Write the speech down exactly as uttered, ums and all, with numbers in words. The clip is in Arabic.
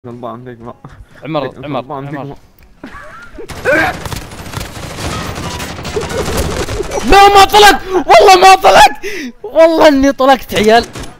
غلبان فيك بقى. عمر عمر عمر لا ما طلعت والله ما طلعت والله اني طلقت عيال.